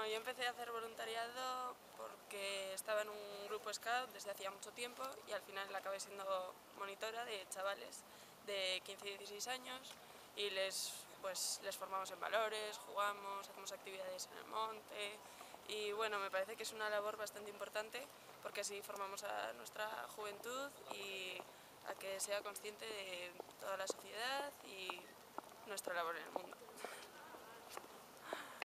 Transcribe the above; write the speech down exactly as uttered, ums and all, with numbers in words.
Bueno, yo empecé a hacer voluntariado porque estaba en un grupo Scout desde hacía mucho tiempo y al final acabé siendo monitora de chavales de quince y dieciséis años y les, pues, les formamos en valores, jugamos, hacemos actividades en el monte y bueno, me parece que es una labor bastante importante porque así formamos a nuestra juventud y a que sea consciente de toda la sociedad y nuestra labor en el mundo.